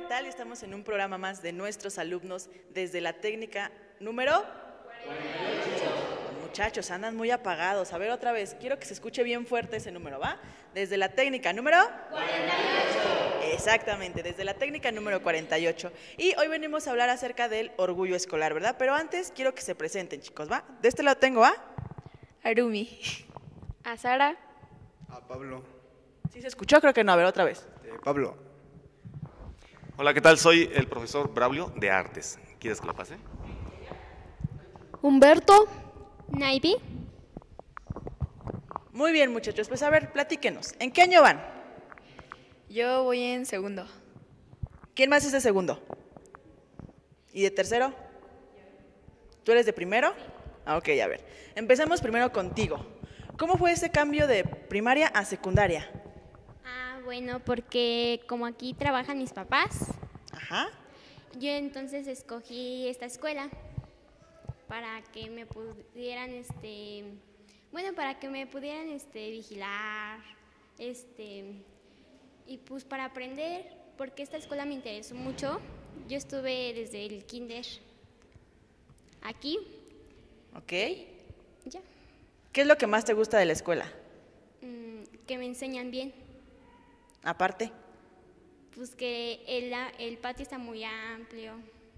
tal? Estamos en un programa más de nuestros alumnos desde la técnica número 48. Muchachos, andan muy apagados. A ver, otra vez, quiero que se escuche bien fuerte ese número, ¿va? Desde la técnica número 48. Exactamente, desde la técnica número 48. Y hoy venimos a hablar acerca del orgullo escolar, ¿verdad? Pero antes quiero que se presenten, chicos, ¿va? De este lado tengo a Arumi. A Sara. A Pablo. ¿Sí se escuchó? Creo que no. A ver, otra vez. Pablo. Hola, ¿qué tal? Soy el profesor Braulio de Artes. ¿Quieres que lo pase? Humberto. Naivi. Muy bien, muchachos. Pues a ver, platíquenos. ¿En qué año van? Yo voy en segundo. ¿Quién más es de segundo? ¿Y de tercero? ¿Tú eres de primero? Ah, ok, a ver. Empecemos primero contigo. ¿Cómo fue ese cambio de primaria a secundaria? Bueno, porque como aquí trabajan mis papás, Ajá. yo entonces escogí esta escuela para que me pudieran, para que me pudieran, vigilar, y pues para aprender, porque esta escuela me interesó mucho. Yo estuve desde el kinder aquí. Ok. Ya. ¿Qué es lo que más te gusta de la escuela? Que me enseñan bien. Aparte. Pues que el patio está muy amplio,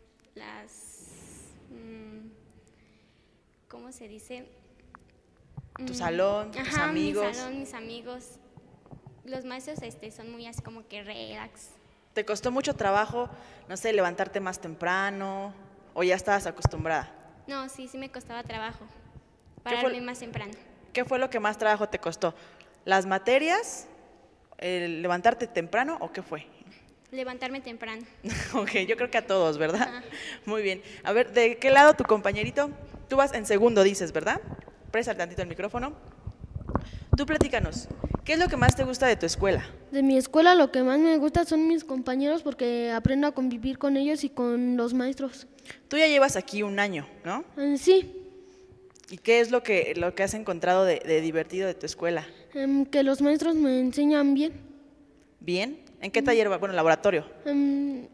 ¿cómo se dice? Tu salón, tus amigos. Mi salón, mis amigos. Los maestros son muy así como que relax. ¿Te costó mucho trabajo, no sé, levantarte más temprano o ya estabas acostumbrada? No, sí me costaba trabajo, pararme más temprano. ¿Qué fue lo que más trabajo te costó? ¿Las materias? ¿El levantarte temprano o qué fue? Levantarme temprano. Ok, yo creo que a todos, ¿verdad? Ajá. Muy bien. A ver, ¿de qué lado tu compañerito? Tú vas en segundo, dices, ¿verdad? Presta tantito el micrófono. Tú platícanos, ¿qué es lo que más te gusta de tu escuela? De mi escuela lo que más me gusta son mis compañeros porque aprendo a convivir con ellos y con los maestros. Tú ya llevas aquí un año, ¿no? Sí. ¿Y qué es lo que has encontrado de divertido de tu escuela? Que los maestros me enseñan bien. ¿Bien? ¿En qué taller va? Bueno, laboratorio. En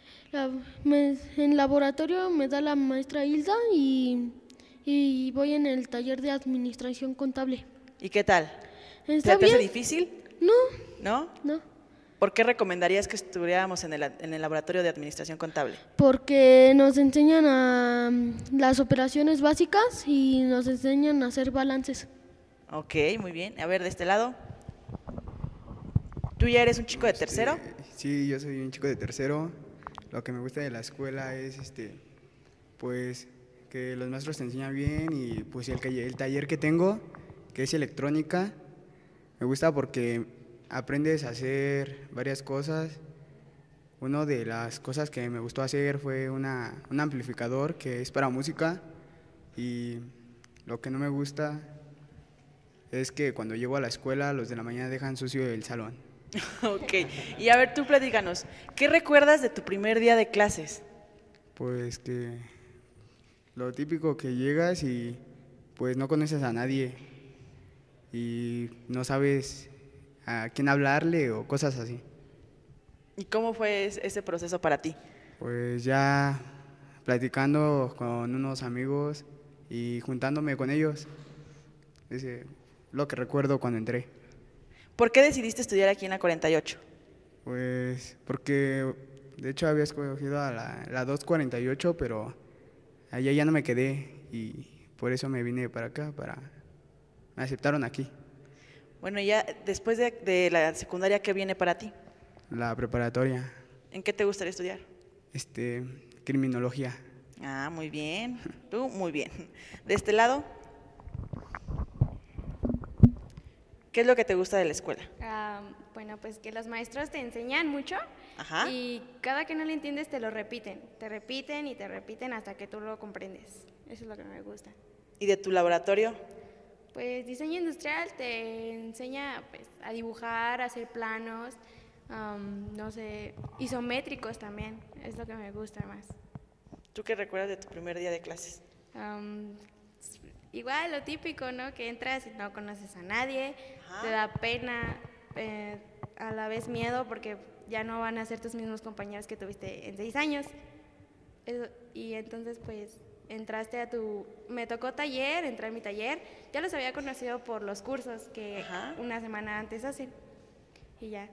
laboratorio me da la maestra Hilda y voy en el taller de administración contable. ¿Y qué tal? ¿Está ¿Te bien? hace difícil? No. ¿No? No. ¿Por qué recomendarías que estuviéramos en el laboratorio de administración contable? Porque nos enseñan las operaciones básicas y nos enseñan a hacer balances. Ok, muy bien. A ver, de este lado. ¿Tú ya eres un chico de tercero? Sí, yo soy un chico de tercero. Lo que me gusta de la escuela es pues que los maestros te enseñan bien y pues el taller que tengo, que es electrónica, me gusta porque aprendes a hacer varias cosas. Una de las cosas que me gustó hacer fue un amplificador que es para música, y lo que no me gusta es que cuando llego a la escuela los de la mañana dejan sucio el salón. Ok, y a ver, tú platícanos, ¿qué recuerdas de tu primer día de clases? Pues que lo típico, que llegas y pues no conoces a nadie y no sabes a quién hablarle o cosas así. ¿Y cómo fue ese proceso para ti? Pues ya platicando con unos amigos y juntándome con ellos, es lo que recuerdo cuando entré. ¿Por qué decidiste estudiar aquí en la 48? Pues porque de hecho había escogido a la 248, pero allá ya no me quedé y por eso me vine para acá, me aceptaron aquí. Bueno, ya después de la secundaria, ¿qué viene para ti? La preparatoria, ¿En qué te gustaría estudiar? criminología. Ah, muy bien. Tú, muy bien. ¿De este lado? ¿Qué es lo que te gusta de la escuela? Bueno, pues que los maestros te enseñan mucho. Ajá. Y cada que no lo entiendes te lo repiten. Te repiten y te repiten hasta que tú lo comprendes. Eso es lo que me gusta. ¿Y de tu laboratorio? Pues diseño industrial te enseña pues, a dibujar, a hacer planos, no sé, isométricos también. Es lo que me gusta más. ¿Tú qué recuerdas de tu primer día de clases? Igual lo típico, ¿no? Que entras y no conoces a nadie, Ajá. te da pena, a la vez miedo porque ya no van a ser tus mismos compañeros que tuviste en 6 años. Y entonces pues me tocó taller, entré a mi taller, ya los había conocido por los cursos que una semana antes hacen y ya.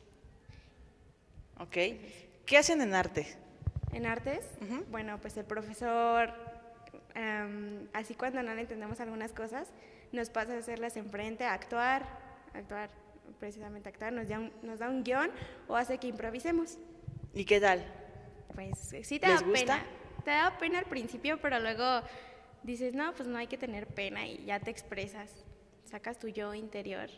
Ok. ¿Qué hacen en arte? En artes, bueno, pues el profesor, así cuando no le entendemos algunas cosas, nos pasa a hacerlas enfrente, a actuar, precisamente actuar, nos da un guión o hace que improvisemos. ¿Y qué tal? Pues sí te ¿Les da gusta? pena. Te da pena al principio, pero luego dices, no, pues no hay que tener pena y ya te expresas, sacas tu yo interior.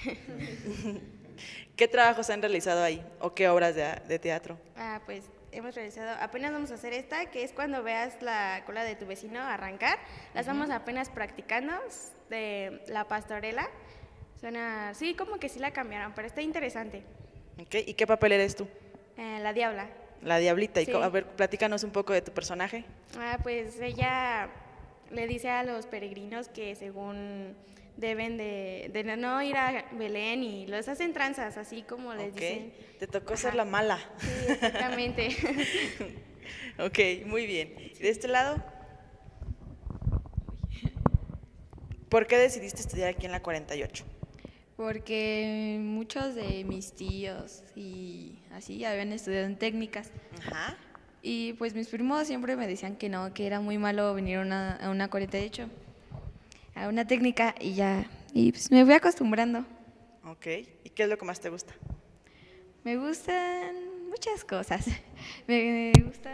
¿Qué trabajos han realizado ahí o qué obras de teatro? Pues hemos realizado, apenas vamos a hacer esta, que es cuando veas la cola de tu vecino arrancar. La estamos apenas practicando, de la pastorela. Suena, sí, como que sí la cambiaron, pero está interesante. Okay. ¿Y qué papel eres tú? La diabla. La diablita. Sí. A ver, platícanos un poco de tu personaje. Pues ella le dice a los peregrinos que según deben de no ir a Belén y los hacen tranzas, así como les dicen. Te tocó ser la mala. Sí, exactamente. Ok, muy bien. ¿Y de este lado? ¿Por qué decidiste estudiar aquí en la 48? Porque muchos de mis tíos y así habían estudiado en técnicas. Ajá. Y pues mis primos siempre me decían que no, que era muy malo venir a una 48, a una técnica y ya. Y pues me fui acostumbrando. Ok. ¿Y qué es lo que más te gusta? Me gustan muchas cosas. Me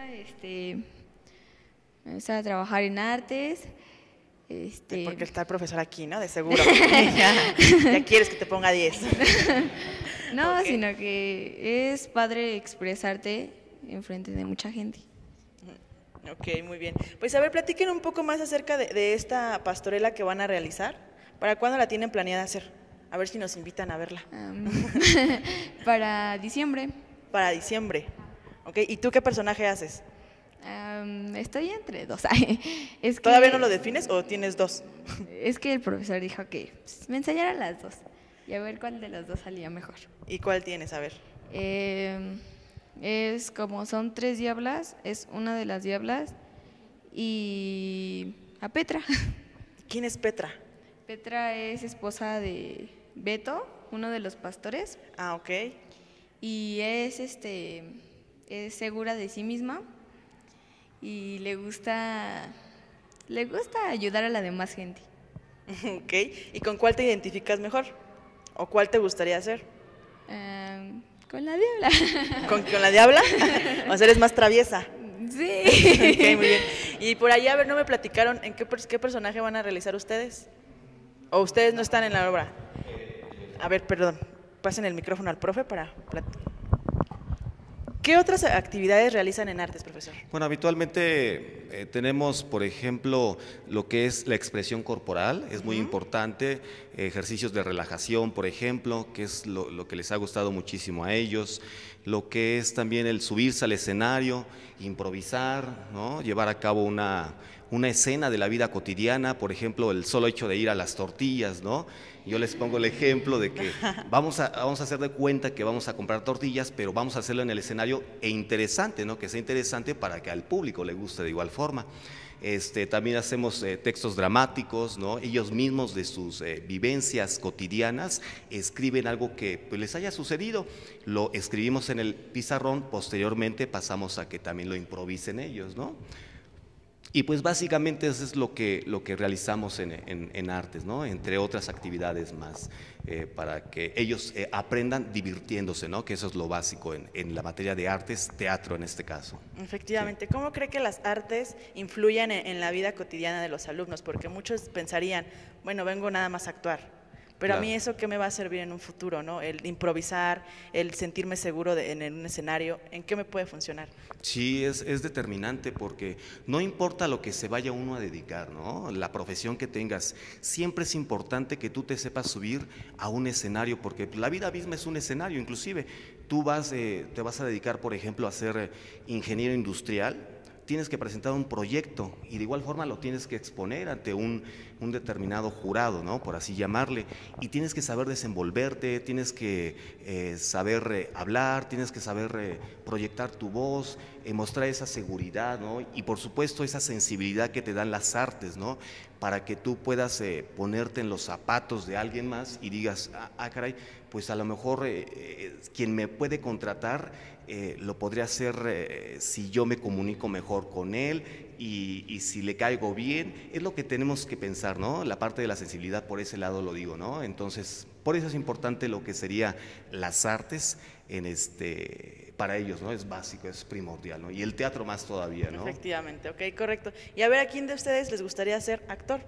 gusta trabajar en artes. Porque está el profesor aquí, ¿no? De seguro. ya quieres que te ponga 10. No, Ok. sino que es padre expresarte enfrente de mucha gente. Ok, muy bien. Pues a ver, platiquen un poco más acerca de esta pastorela que van a realizar. ¿Para cuándo la tienen planeada hacer? A ver si nos invitan a verla. Para diciembre. Para diciembre. Ok, ¿y tú qué personaje haces? Estoy entre dos. Es que, ¿Todavía no lo defines o tienes dos? Es que el profesor dijo que pues, me enseñara las dos y a ver cuál de las dos salía mejor. ¿Y cuál tienes? A ver. Es como son 3 diablas, es una de las diablas y a Petra. ¿Quién es Petra? Petra es esposa de Beto, uno de los pastores, Ah, ok. y es segura de sí misma y le gusta ayudar a la demás gente. Ok. ¿Y con cuál te identificas mejor? ¿O cuál te gustaría hacer? Con la diabla. ¿Con la diabla? O sea, eres más traviesa. Sí. Ok, muy bien. Y por allá, a ver, no me platicaron en qué personaje van a realizar ustedes. ¿O ustedes no están en la obra? A ver, perdón. Pasen el micrófono al profe para platicar. ¿Qué otras actividades realizan en artes, profesor? Bueno, habitualmente tenemos, por ejemplo, lo que es la expresión corporal, es muy importante, ejercicios de relajación, por ejemplo, que es lo que les ha gustado muchísimo a ellos, lo que es también el subirse al escenario, improvisar, ¿no? Llevar a cabo una escena de la vida cotidiana, por ejemplo, el solo hecho de ir a las tortillas, ¿no? Yo les pongo el ejemplo de que vamos a hacer de cuenta que vamos a comprar tortillas, pero vamos a hacerlo en el escenario interesante, ¿no? Que sea interesante para que al público le guste de igual forma. También hacemos textos dramáticos, ¿no? Ellos mismos de sus vivencias cotidianas escriben algo que pues, les haya sucedido, lo escribimos en el pizarrón, posteriormente pasamos a que también lo improvisen ellos, ¿no? Y pues básicamente eso es lo que realizamos en artes, ¿no? Entre otras actividades más, para que ellos aprendan divirtiéndose, ¿no? Que eso es lo básico en la materia de artes, teatro en este caso. Efectivamente. ¿Cómo cree que las artes influyen en la vida cotidiana de los alumnos? Porque muchos pensarían, bueno, vengo nada más a actuar. Pero Claro. a mí eso qué me va a servir en un futuro, ¿no? El improvisar, el sentirme seguro en un escenario, ¿en qué me puede funcionar? Sí, es determinante porque no importa lo que se vaya uno a dedicar, ¿no? La profesión que tengas, siempre es importante que tú te sepas subir a un escenario porque la vida misma es un escenario, inclusive tú te vas a dedicar, por ejemplo, a ser ingeniero industrial. tienes que presentar un proyecto y de igual forma lo tienes que exponer ante un determinado jurado, ¿no? Por así llamarle, y tienes que saber desenvolverte, tienes que saber hablar, tienes que saber proyectar tu voz, mostrar esa seguridad, ¿no? Y por supuesto esa sensibilidad que te dan las artes, ¿no? Para que tú puedas ponerte en los zapatos de alguien más y digas, caray, pues a lo mejor quien me puede contratar lo podría hacer si yo me comunico mejor con él y si le caigo bien. Es lo que tenemos que pensar, ¿no? La parte de la sensibilidad, por ese lado lo digo, ¿no? Entonces, por eso es importante lo que sería las artes para ellos, ¿no? Es básico, es primordial, ¿no? Y el teatro más todavía, ¿no? Efectivamente, ok, correcto. Y a ver, ¿a quién de ustedes les gustaría ser actor?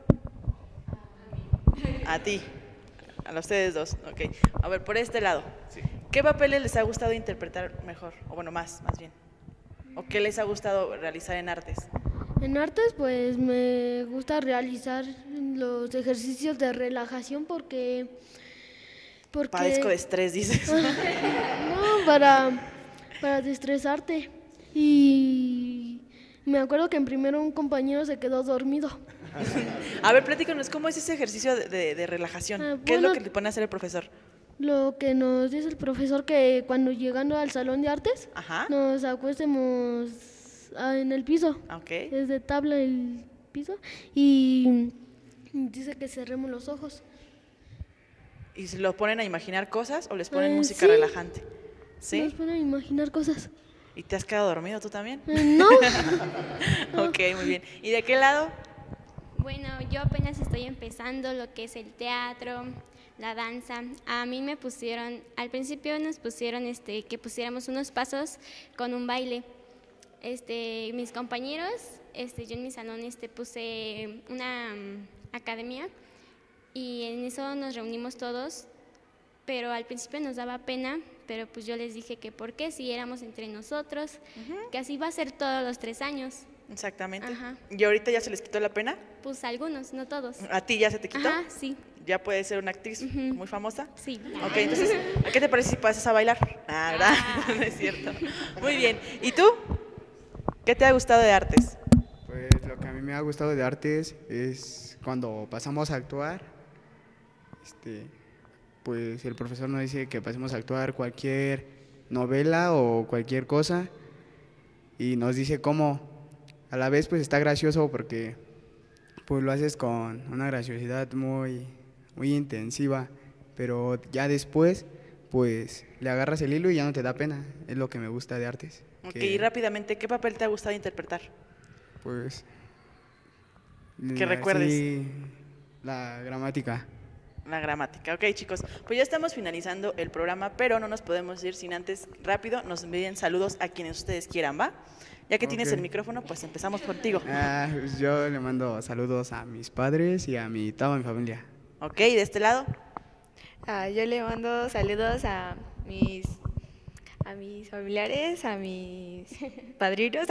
A ti, a ustedes dos, ok. A ver, por este lado, Sí. ¿qué papeles les ha gustado interpretar mejor? O bueno, más bien. ¿O qué les ha gustado realizar en artes? En artes, pues me gusta realizar los ejercicios de relajación porque Padezco de estrés, dices. no, para desestresarte. Y me acuerdo que en primero un compañero se quedó dormido. A ver, platícanos, ¿cómo es ese ejercicio de relajación? ¿Qué es lo que le pone a hacer el profesor? Lo que nos dice el profesor, que cuando llegando al salón de artes, Ajá. nos acuestemos en el piso. Ok. Es de tabla el piso. Y dice que cerremos los ojos. ¿Y se lo ponen a imaginar cosas o les ponen música sí. relajante? ¿Sí? Nos ponen a imaginar cosas. ¿Y te has quedado dormido tú también? No. Ok, muy bien. ¿Y de qué lado? Bueno, yo apenas estoy empezando lo que es el teatro, la danza. A mí me pusieron, al principio nos pusieron que pusiéramos unos pasos con un baile. Mis compañeros, yo en mi salón puse una academia y en eso nos reunimos todos, pero al principio nos daba pena, pero pues yo les dije que por qué, si éramos entre nosotros, que así va a ser todos los 3 años. Exactamente. Ajá. ¿Y ahorita ya se les quitó la pena? Pues algunos, no todos. ¿A ti ya se te quitó? Ajá, sí, ¿Ya puedes ser una actriz muy famosa? sí. Ok, entonces, ¿a qué te parece si pasas a bailar? ¿Verdad? No es cierto. Muy bien. ¿Y tú? ¿Qué te ha gustado de artes? Pues lo que a mí me ha gustado de artes es cuando pasamos a actuar, pues el profesor nos dice que pasemos a actuar cualquier novela o cualquier cosa y nos dice cómo. A la vez pues está gracioso porque pues lo haces con una graciosidad muy intensiva, pero ya después pues le agarras el hilo y ya no te da pena. Es lo que me gusta de artes. Ok, que, y rápidamente, ¿qué papel te ha gustado interpretar? Pues Que recuerdes. sí, la gramática. La gramática. Ok, chicos, pues ya estamos finalizando el programa, pero no nos podemos ir sin antes, rápido, nos envíen saludos a quienes ustedes quieran, ¿va? Ya que tienes Ok. el micrófono, pues empezamos contigo. Pues yo le mando saludos a mis padres y a toda mi familia. Ok, de este lado. Yo le mando saludos a mis familiares, a mis padrinos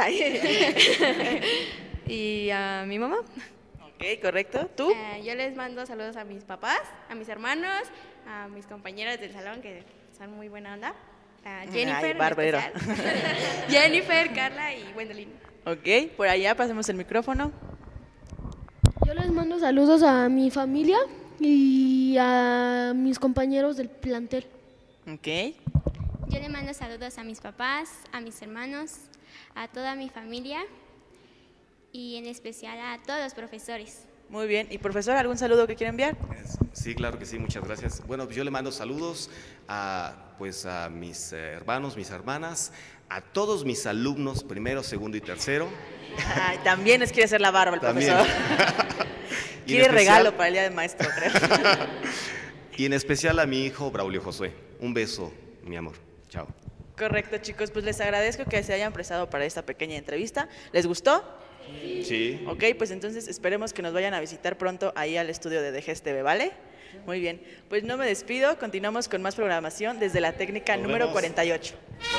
y a mi mamá. Ok, correcto. ¿Tú? Yo les mando saludos a mis papás, a mis hermanos, a mis compañeros del salón que son muy buena onda. A Jennifer, Ay, en bárbaro. especial. Jennifer, Carla y Gwendolyn. Ok, por allá pasemos el micrófono. Yo les mando saludos a mi familia y a mis compañeros del plantel. Ok. Yo le mando saludos a mis papás, a mis hermanos, a toda mi familia y en especial a todos los profesores. Muy bien. ¿Y profesor, algún saludo que quiera enviar? Sí, claro que sí, muchas gracias. Bueno, pues yo le mando saludos a mis hermanos, mis hermanas, a todos mis alumnos, primero, segundo y tercero. Ay, también les quiere hacer la barba el También. profesor. Y en Quiere especial- regalo para el Día del Maestro, creo. Y en especial a mi hijo Braulio Josué. Un beso, mi amor. Chao. Correcto, chicos, pues les agradezco que se hayan prestado para esta pequeña entrevista. ¿Les gustó? Sí. Ok, pues entonces esperemos que nos vayan a visitar pronto ahí al estudio de DGES TV, ¿vale? Muy bien, pues no me despido, continuamos con más programación desde la técnica Nos número vemos. 48. Nos